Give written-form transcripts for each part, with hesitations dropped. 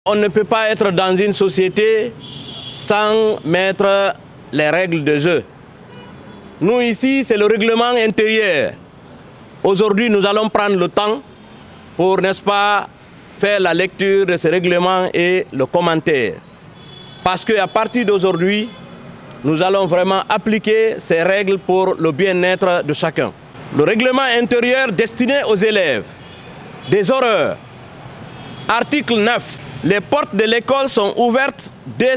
On ne peut pas être dans une société sans mettre les règles de jeu. Nous ici, c'est le règlement intérieur. Aujourd'hui, nous allons prendre le temps pour, n'est-ce pas, faire la lecture de ce règlement et le commentaire. Parce qu'à partir d'aujourd'hui, nous allons vraiment appliquer ces règles pour le bien-être de chacun. Le règlement intérieur destiné aux élèves. Des horreurs. Article 9. Les portes de l'école sont ouvertes dès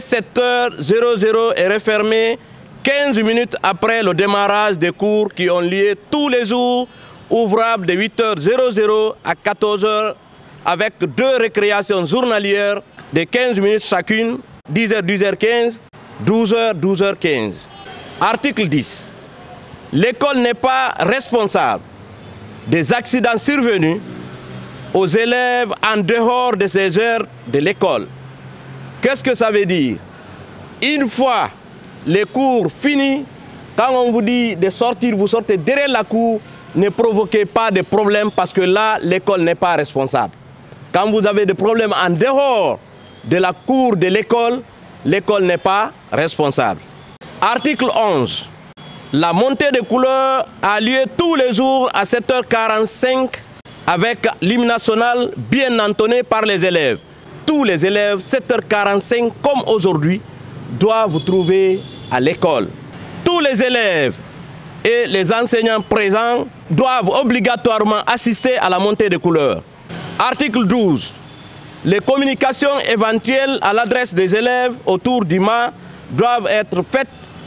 7h00 et refermées 15 minutes après le démarrage des cours qui ont lieu tous les jours, ouvrables de 8h00 à 14h avec 2 récréations journalières de 15 minutes chacune, 10h, 10h15, 12h, 12h15. Article 10. L'école n'est pas responsable des accidents survenus aux élèves en dehors de ces heures de l'école. Qu'est-ce que ça veut dire? Une fois les cours finis, quand on vous dit de sortir, vous sortez derrière la cour, ne provoquez pas de problème parce que là, l'école n'est pas responsable. Quand vous avez des problèmes en dehors de la cour de l'école, l'école n'est pas responsable. Article 11. La montée des couleurs a lieu tous les jours à 7h45 avec l'hymne national bien entonné par les élèves. Tous les élèves, 7h45 comme aujourd'hui, doivent vous trouver à l'école. Tous les élèves et les enseignants présents doivent obligatoirement assister à la montée des couleurs. Article 12. Les communications éventuelles à l'adresse des élèves autour du mât doivent être faites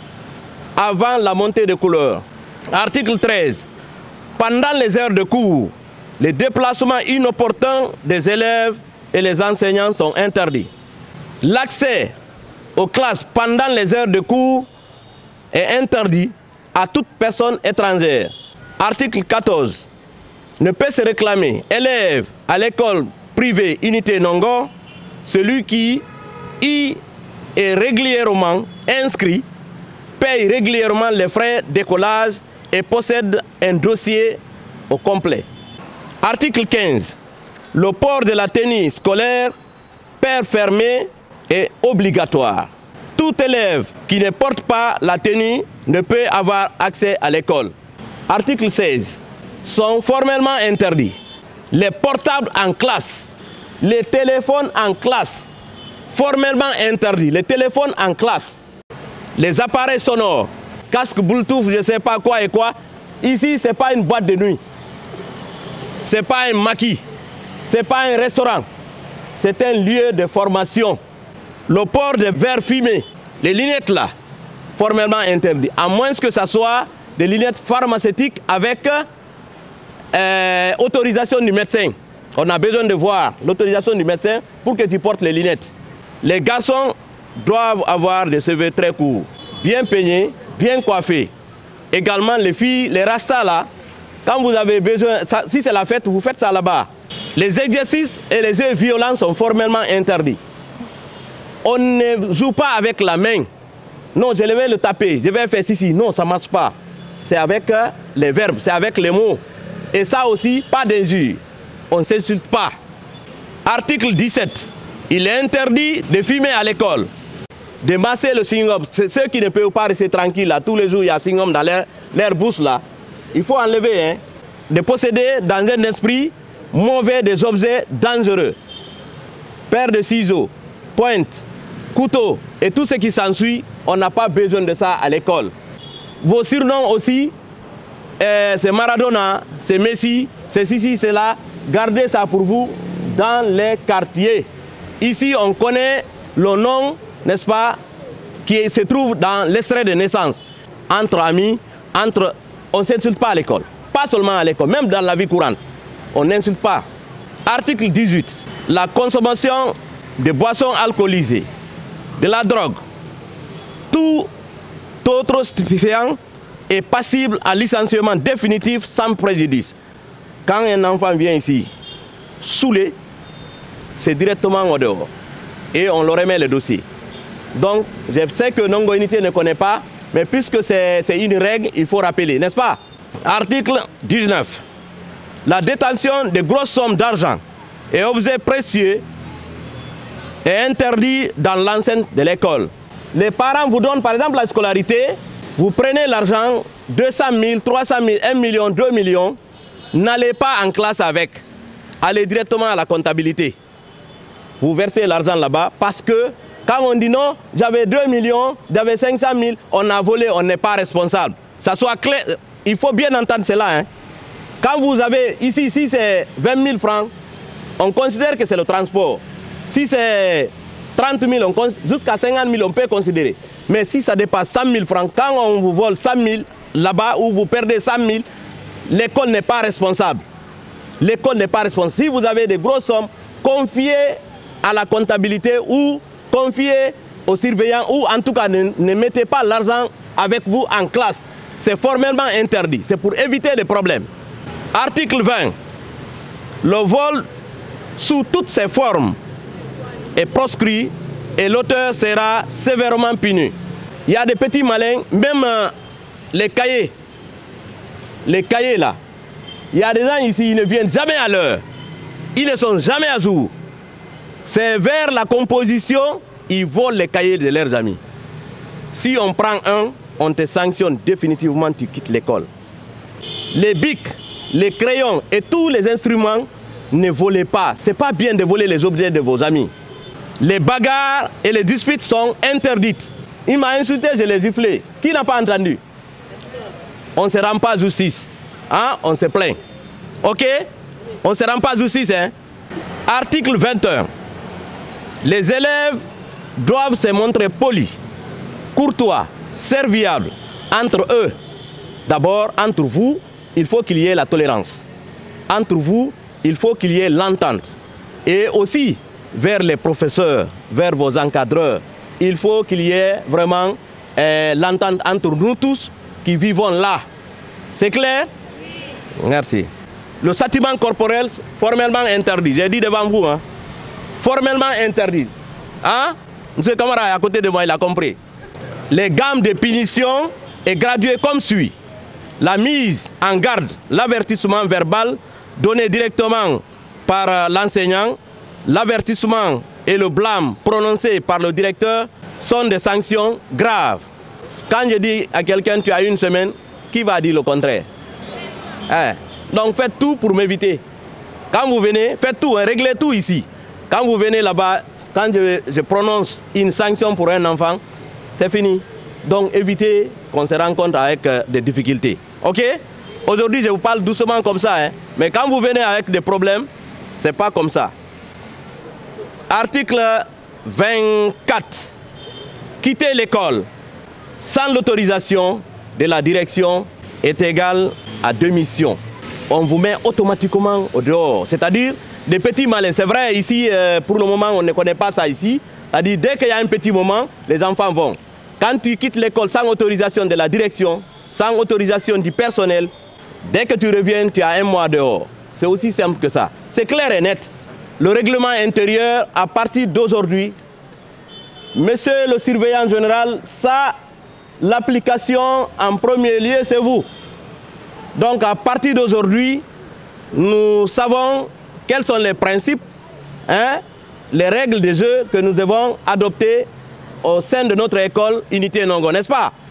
avant la montée des couleurs. Article 13. Pendant les heures de cours, les déplacements inopportuns des élèves et les enseignants sont interdits. L'accès aux classes pendant les heures de cours est interdit à toute personne étrangère. Article 14. Ne peut se réclamer élève à l'école privée Unité Nongo celui qui y est régulièrement inscrit, paye régulièrement les frais d'écolage et possède un dossier au complet. Article 15. Le port de la tenue scolaire, paire fermée, est obligatoire. Tout élève qui ne porte pas la tenue ne peut avoir accès à l'école. Article 16. Sont formellement interdits les portables en classe, les téléphones en classe, formellement interdits, les téléphones en classe, les appareils sonores, casque Bluetooth, je ne sais pas quoi et quoi. Ici, ce n'est pas une boîte de nuit, ce n'est pas un maquis, ce n'est pas un restaurant, c'est un lieu de formation. Le port de verres fumés, les lunettes là, formellement interdit, à moins que ce soit des lunettes pharmaceutiques avec autorisation du médecin. On a besoin de voir l'autorisation du médecin pour que tu portes les lunettes. Les garçons doivent avoir des cheveux très courts, bien peignés, bien coiffés. Également les filles, les rastas là, quand vous avez besoin, si c'est la fête, vous faites ça là-bas. Les exercices et les jeux violents sont formellement interdits. On ne joue pas avec la main. Non, je vais le taper, je vais faire ceci. Non, ça ne marche pas. C'est avec les verbes, c'est avec les mots. Et ça aussi, pas d'injure. On ne s'insulte pas. Article 17. Il est interdit de fumer à l'école, de masser le chewing-gum. Ceux qui ne peuvent pas rester tranquilles, là, tous les jours, il y a chewing-gum dans leur bouche, là. Il faut enlever, hein, de posséder dans un esprit mauvais des objets dangereux. Paire de ciseaux, pointe, couteau et tout ce qui s'ensuit, on n'a pas besoin de ça à l'école. Vos surnoms aussi, c'est Maradona, c'est Messi, c'est ceci, c'est là. Gardez ça pour vous dans les quartiers. Ici, on connaît le nom, n'est-ce pas, qui se trouve dans l'extrait de naissance. Entre amis, on ne s'insulte pas à l'école. Pas seulement à l'école, même dans la vie courante. On n'insulte pas. Article 18. La consommation de boissons alcoolisées, de la drogue, tout autre stupéfiant est passible à licenciement définitif sans préjudice. Quand un enfant vient ici, saoulé, c'est directement au dehors. Et on leur remet le dossier. Donc, je sais que Nongo Unité ne connaît pas, mais puisque c'est une règle, il faut rappeler, n'est-ce pas? Article 19. La détention de grosses sommes d'argent et objets précieux est interdit dans l'enceinte de l'école. Les parents vous donnent par exemple la scolarité, vous prenez l'argent, 200 000, 300 000, 1 million, 2 millions, n'allez pas en classe avec, allez directement à la comptabilité. Vous versez l'argent là-bas parce que quand on dit non, j'avais 2 millions, j'avais 500 000, on a volé, on n'est pas responsable. Ça soit clair, il faut bien entendre cela. Hein. Quand vous avez ici, si c'est 20 000 francs, on considère que c'est le transport. Si c'est 30 000, jusqu'à 50 000, on peut considérer. Mais si ça dépasse 100 000 francs, quand on vous vole 100 000 là-bas ou vous perdez 100 000, l'école n'est pas responsable. L'école n'est pas responsable. Si vous avez des grosses sommes, confiez à la comptabilité ou confiez aux surveillants ou en tout cas ne mettez pas l'argent avec vous en classe. C'est formellement interdit. C'est pour éviter les problèmes. Article 20. Le vol sous toutes ses formes est proscrit et l'auteur sera sévèrement puni. Il y a des petits malins, même les cahiers là. Il y a des gens ici, ils ne viennent jamais à l'heure. Ils ne sont jamais à jour. C'est vers la composition, ils volent les cahiers de leurs amis. Si on prend un, on te sanctionne définitivement, tu quittes l'école. Les bics, les crayons et tous les instruments, ne volez pas. Ce n'est pas bien de voler les objets de vos amis. Les bagarres et les disputes sont interdites. Il m'a insulté, je l'ai giflé. Qui n'a pas entendu? On ne se rend pas justice. Hein? On se plaint. Ok? On ne se rend pas justice. Hein? Article 21. Les élèves doivent se montrer polis, courtois, serviables entre eux. D'abord, entre vous, il faut qu'il y ait la tolérance. Entre vous, il faut qu'il y ait l'entente. Et aussi, vers les professeurs, vers vos encadreurs, il faut qu'il y ait vraiment l'entente entre nous tous qui vivons là. C'est clair? Merci. Le châtiment corporel, formellement interdit. J'ai dit devant vous, hein? Formellement interdit. Hein? M. Kamara est à côté de moi, il a compris. Les gammes de punition est graduée comme suit. La mise en garde, l'avertissement verbal donné directement par l'enseignant, l'avertissement et le blâme prononcé par le directeur sont des sanctions graves. Quand je dis à quelqu'un tu as une semaine, qui va dire le contraire? Donc faites tout pour m'éviter. Quand vous venez, faites tout, hein, réglez tout ici. Quand vous venez là-bas, quand je prononce une sanction pour un enfant, c'est fini. Donc évitez qu'on se rencontre avec des difficultés. Ok? Aujourd'hui, je vous parle doucement comme ça, hein, mais quand vous venez avec des problèmes, c'est pas comme ça. Article 24. Quitter l'école sans l'autorisation de la direction est égal à démission. On vous met automatiquement au dehors. C'est-à-dire des petits malins. C'est vrai, ici, pour le moment, on ne connaît pas ça ici. C'est-à-dire dès qu'il y a un petit moment, les enfants vont. Quand tu quittes l'école sans autorisation de la direction, sans autorisation du personnel, dès que tu reviens, tu as un mois dehors. C'est aussi simple que ça. C'est clair et net. Le règlement intérieur, à partir d'aujourd'hui, monsieur le surveillant général, ça, l'application en premier lieu, c'est vous. Donc à partir d'aujourd'hui, nous savons quels sont les principes, hein, les règles de jeu que nous devons adopter au sein de notre école Unité Nongo, n'est-ce pas?